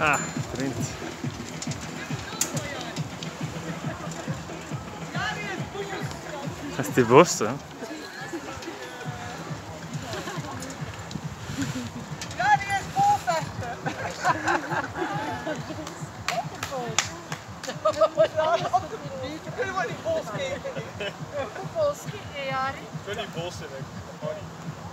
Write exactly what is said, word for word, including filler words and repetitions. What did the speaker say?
Ah, vriend. Dat is die borst, hè? Ja, die is vol vechten. We kunnen maar niet vol skaten. Vol schieten, Jari. Ik wil niet bos zijn, ik kan niet.